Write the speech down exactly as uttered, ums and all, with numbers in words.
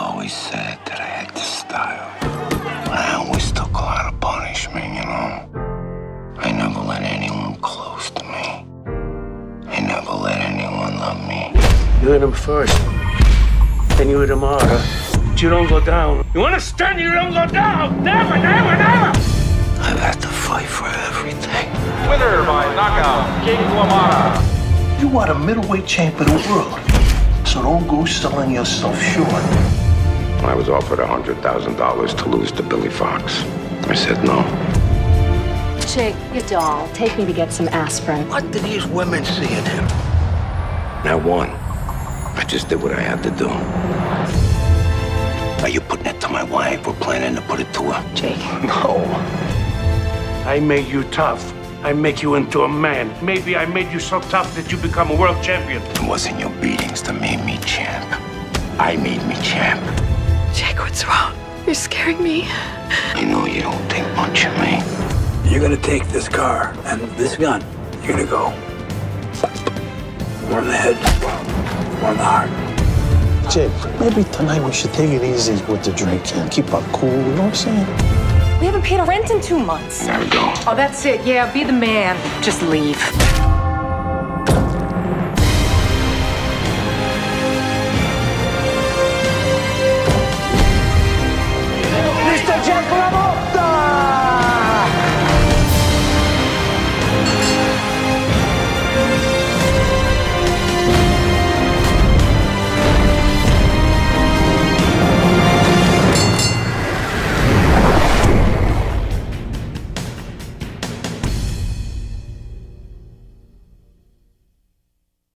always said that I had the style. I always took a lot of punishment, you know. I never let anyone close to me. I never let anyone love me. You hit him first, then you hit him harder. But you don't go down. You understand? You don't go down. Never, never, never. I've had to fight for everything. Winner by knockout, King LaMotta. You are the middleweight champ of the world, so don't go selling yourself short. I was offered one hundred thousand dollars to lose to Billy Fox. I said no. Jake, you doll, take me to get some aspirin. What did these women see in him? I won. I just did what I had to do. Are you putting it to my wife? We're planning to put it to her. Jake. No. I made you tough. I make you into a man. Maybe I made you so tough that you become a world champion. It wasn't your beatings that made me champ. I made me champ. Jake, what's wrong? You're scaring me. I know you don't think much of me. You're gonna take this car and this gun. You're gonna go. One in the head, one in the heart. Jake, maybe tonight we should take it easy with the drink and keep our cool, you know what I'm saying? We haven't paid our rent in two months. Gotta go. Oh, that's it. Yeah, be the man. Just leave.